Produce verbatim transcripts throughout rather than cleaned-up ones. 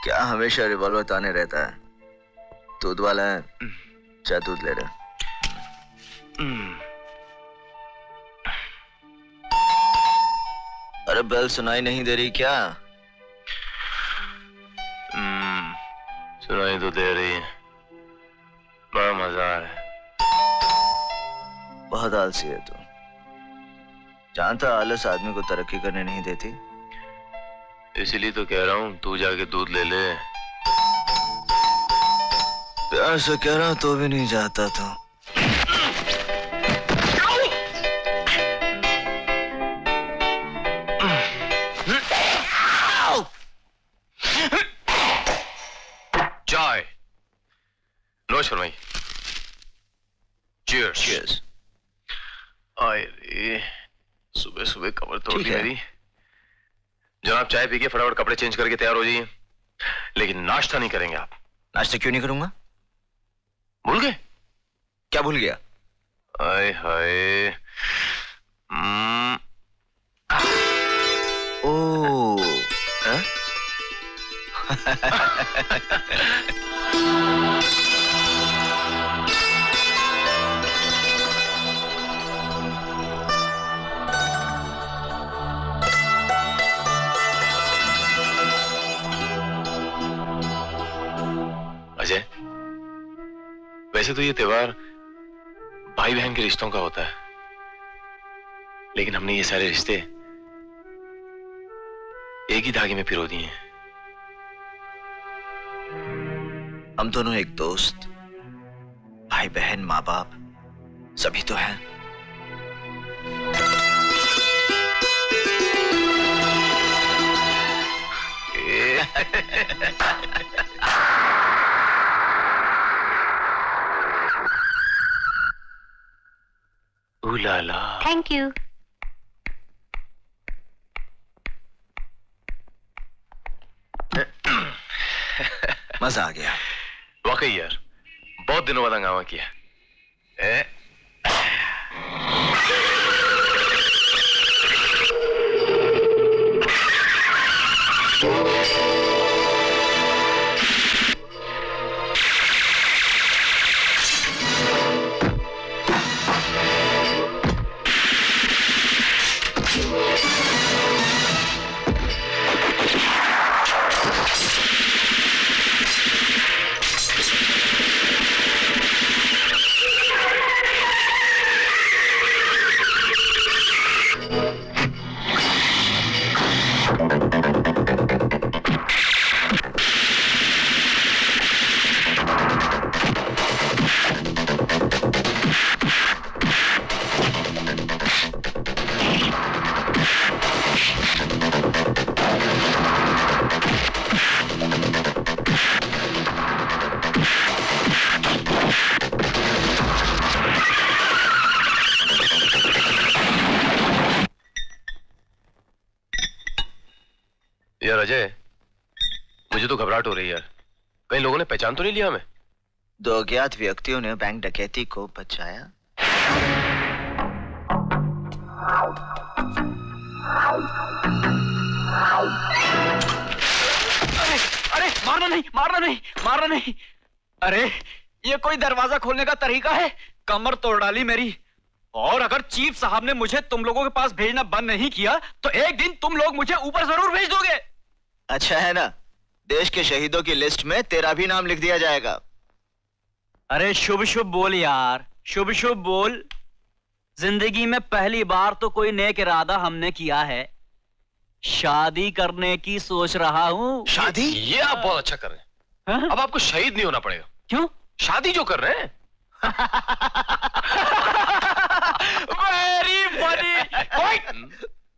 क्या हमेशा रिवॉल्वर ताने रहता है? दूध वाला है, चाहे दूध ले रहे। अरे बेल सुनाई नहीं दे रही क्या? हम्म, सुनाई तो दे रही है। बड़ा मजा आ रहा है। बहुत आलसी है तू। जानता आलस आदमी को तरक्की करने नहीं देती। इसीलिए तो कह रहा हूँ तू जाके दूध ले ले। प्यार से कह रहा हूँ तो भी नहीं जाता तो। चाय लो शर्माई। चीयर्स। चीयर्स। आए रे, सुबह सुबह कमर तोड़ दी मेरी। जनाब चाय पी के फटाफट कपड़े चेंज करके तैयार हो जाइए, लेकिन नाश्ता नहीं करेंगे आप। नाश्ता क्यों नहीं करूंगा? भूल गए? क्या भूल गया? आए हाय। ओ हाँ? अजय, वैसे तो ये त्योहार भाई बहन के रिश्तों का होता है, लेकिन हमने ये सारे रिश्ते एक ही धागे में पिरो दिए हैं। हम दोनों एक दोस्त, भाई बहन, माँ बाप सभी तो हैं। उलाला। Thank you. मजा आ गया। वाकई यार, बहुत दिनों बाद हंगामा किया। ए? यार अजय, मुझे तो घबराहट हो रही है यार। कई लोगों ने पहचान तो नहीं लिया हमें? दो अज्ञात व्यक्तियों ने बैंक डकैती को बचाया। अरे अरे मारना नहीं, मारना नहीं, मारना नहीं। अरे ये कोई दरवाजा खोलने का तरीका है? कमर तोड़ डाली मेरी। और अगर चीफ साहब ने मुझे तुम लोगों के पास भेजना बंद नहीं किया तो एक दिन तुम लोग मुझे ऊपर जरूर भेज दोगे। अच्छा है ना, देश के शहीदों की लिस्ट में तेरा भी नाम लिख दिया जाएगा। अरे शुभ शुभ बोल यार, शुभ शुभ बोल। जिंदगी में पहली बार तो कोई नेक इरादा हमने किया है। शादी करने की सोच रहा हूँ। शादी? ये आप बहुत अच्छा कर रहे हैं। हा? अब आपको शहीद नहीं होना पड़ेगा। क्यों? शादी जो कर रहे हैं। Very funny.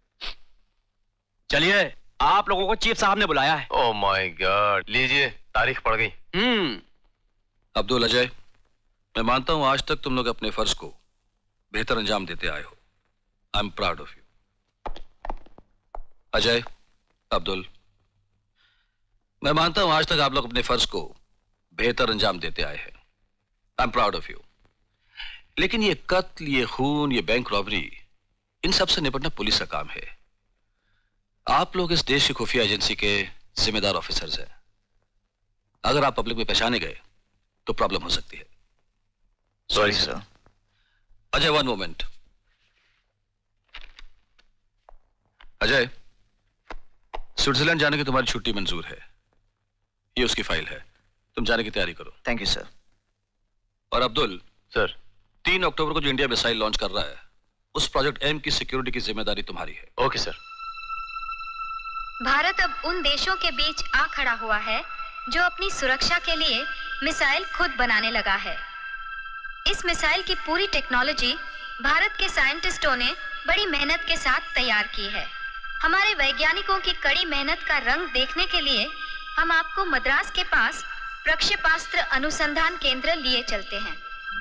चलिए, आप लोगों को चीफ साहब ने बुलाया है। ओह माय गॉड, लीजिए, तारीख पड़ गई। हम्म। अब्दुल अजय, मैं मानता हूं आज तक तुम लोग अपने फर्ज को बेहतर अंजाम देते आए हो। I am proud of you. Ajay, Abdul, मैं मानता हूं आज तक आप लोग अपने फर्ज को बेहतर अंजाम देते आए हैं। I am proud of you. लेकिन ये कत्ल, ये खून, ये बैंक रॉबरी, इन सब से निपटना पुलिस का काम है। आप लोग इस देश की खुफिया एजेंसी के जिम्मेदार ऑफिसर्स हैं। अगर आप पब्लिक में पहचाने गए तो प्रॉब्लम हो सकती है। Sorry sir. Ajay, one moment. Ajay, Switzerland जाने की तुम्हारी छुट्टी मंजूर है। ये उसकी फाइल है, तुम जाने की तैयारी करो। Thank you sir. और अब्दुल सर, तीन अक्टूबर को जो इंडिया मिसाइल लॉन्च कर रहा है, उस प्रोजेक्ट एम की सिक्योरिटी की जिम्मेदारी तुम्हारी है। Okay sir. भारत अब उन देशों के बीच आ खड़ा हुआ है जो अपनी सुरक्षा के लिए मिसाइल खुद बनाने लगा है। इस मिसाइल की पूरी टेक्नोलॉजी भारत के साइंटिस्टों ने बड़ी मेहनत के साथ तैयार की है। हमारे वैज्ञानिकों की कड़ी मेहनत का रंग देखने के लिए हम आपको मद्रास के पास प्रक्षेपास्त्र अनुसंधान केंद्र लिए चलते हैं।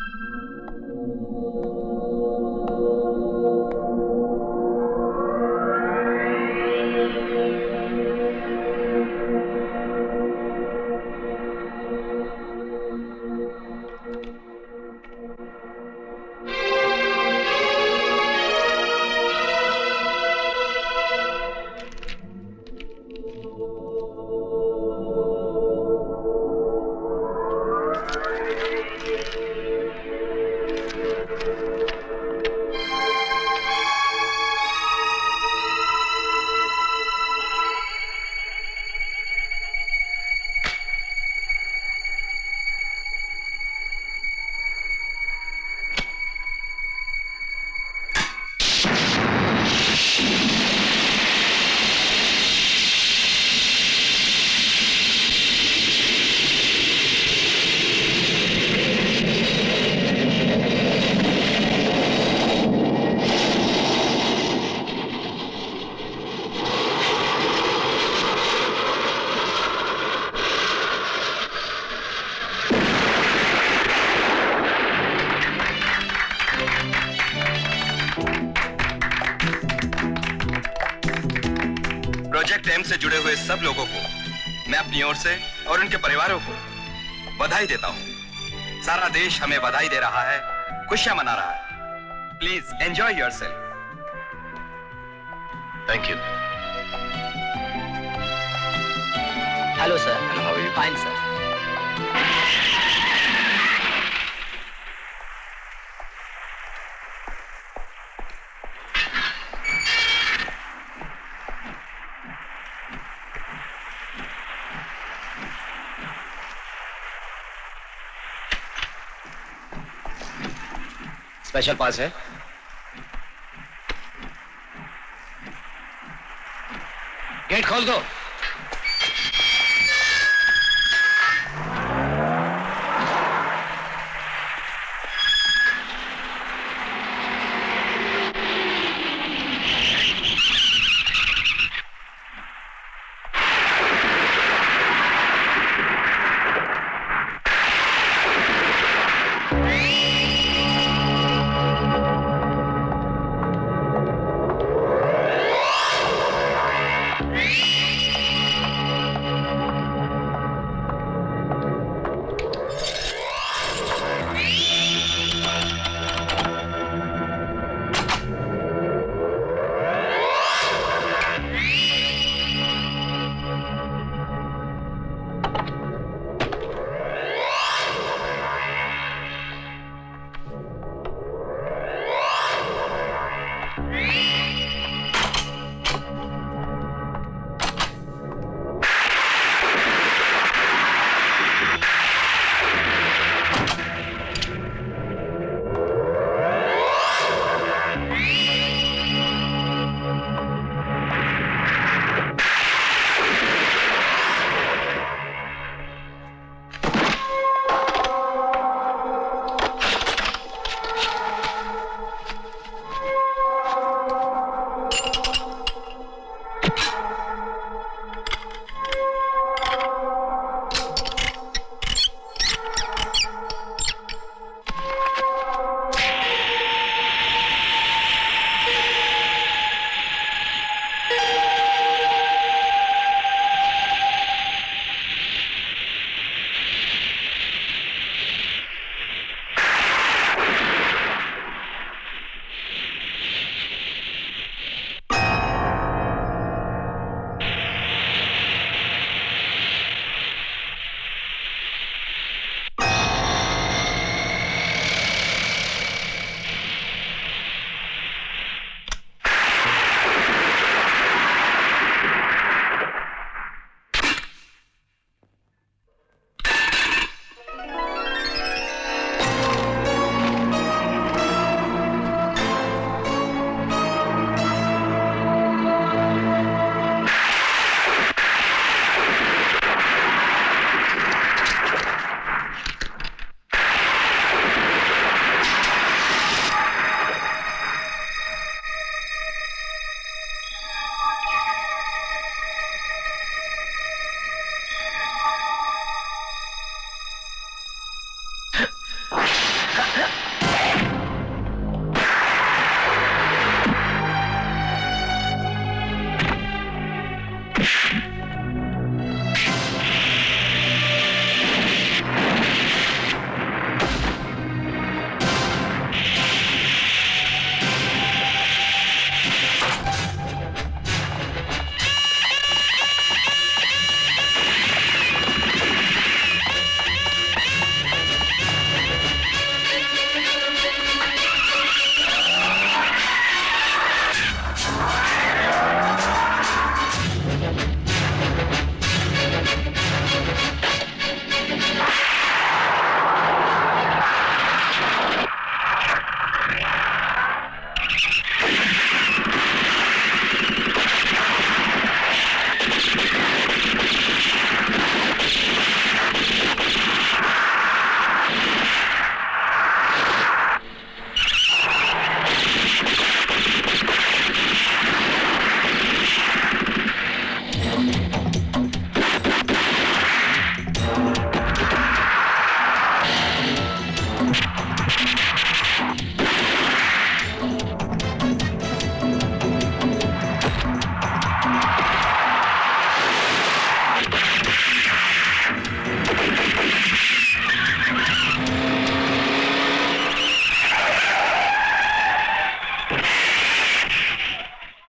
प्रोजेक्ट एम से जुड़े हुए सब लोगों को मैं अपनी ओर से और उनके परिवारों को बधाई देता हूं। सारा देश हमें बधाई दे रहा है, खुशियां मना रहा है। Please enjoy yourself. Thank you. Hello sir. Hello, how are you? Fine sir. Special pass है। गेट खोल दो।